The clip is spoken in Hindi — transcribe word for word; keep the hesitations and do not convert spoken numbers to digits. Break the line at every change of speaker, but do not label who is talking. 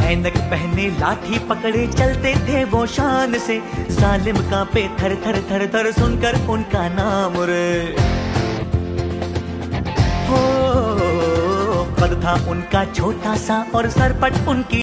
ऐनक पहने लाठी पकड़े चलते थे वो शान से, जालिम कांपे थर थर थर थर सुनकर उनका नाम रे। हो कद था उनका छोटा सा और सरपट उनकी